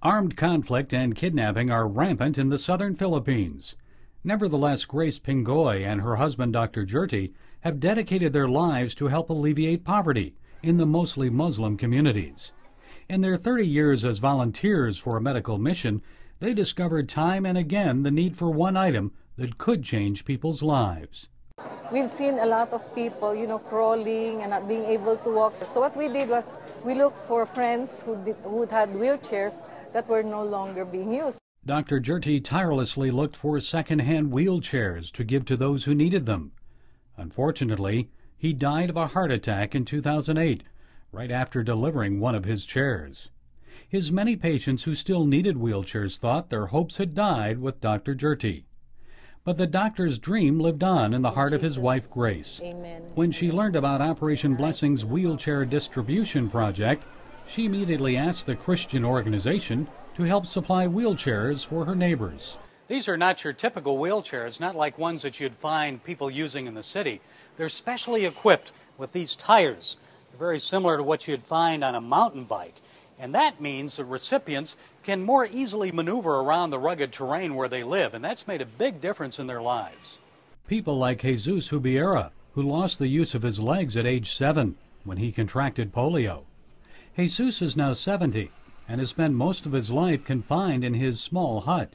Armed conflict and kidnapping are rampant in the southern Philippines. Nevertheless, Grace Pingoy and her husband, Dr. Jerty, have dedicated their lives to help alleviate poverty in the mostly Muslim communities. In their 30 years as volunteers for a medical mission, they discovered time and again the need for one item that could change people's lives. We've seen a lot of people, crawling and not being able to walk. So what we did was we looked for friends who had wheelchairs that were no longer being used. Dr. Jerty tirelessly looked for second-hand wheelchairs to give to those who needed them. Unfortunately, he died of a heart attack in 2008, right after delivering one of his chairs. His many patients who still needed wheelchairs thought their hopes had died with Dr. Jerty. But the doctor's dream lived on in the heart of his wife, Grace. Amen. When she learned about Operation Blessing's wheelchair distribution project, she immediately asked the Christian organization to help supply wheelchairs for her neighbors. These are not your typical wheelchairs, not like ones that you'd find people using in the city. They're specially equipped with these tires. They're very similar to what you'd find on a mountain bike. And that means the recipients can more easily maneuver around the rugged terrain where they live, and that's made a big difference in their lives. People like Jesus Hubiera, who lost the use of his legs at age 7 when he contracted polio. Jesus is now 70 and has spent most of his life confined in his small hut.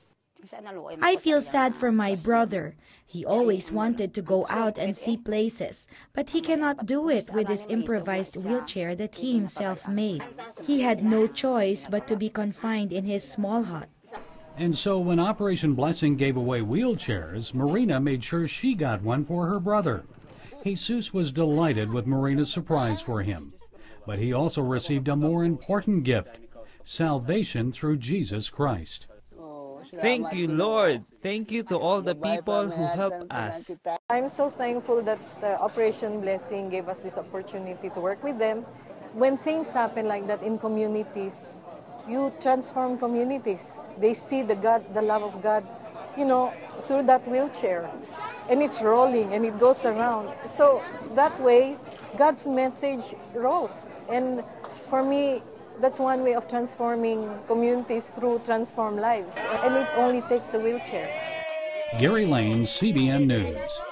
I feel sad for my brother. He always wanted to go out and see places, but he cannot do it with his improvised wheelchair that he himself made. He had no choice but to be confined in his small hut. And so when Operation Blessing gave away wheelchairs, Marina made sure she got one for her brother. Jesus was delighted with Marina's surprise for him. But he also received a more important gift, salvation through Jesus Christ. Thank you, Lord. Thank you to all the people who helped us. I'm so thankful that Operation Blessing gave us this opportunity to work with them. When things happen like that in communities, you transform communities. They see the love of God, through that wheelchair. And it's rolling and it goes around. So that way, God's message rolls. And for me, that's one way of transforming communities through transformed lives. And it only takes a wheelchair. Gary Lane, CBN News.